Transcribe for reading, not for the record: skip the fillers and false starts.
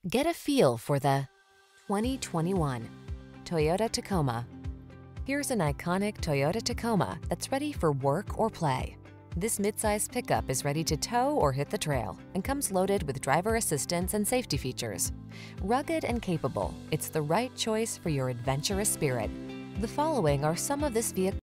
Get a feel for the 2021 Toyota Tacoma. Here's an iconic Toyota Tacoma that's ready for work or play. This midsize pickup is ready to tow or hit the trail and comes loaded with driver assistance and safety features. Rugged and capable, it's the right choice for your adventurous spirit. The following are some of this vehicle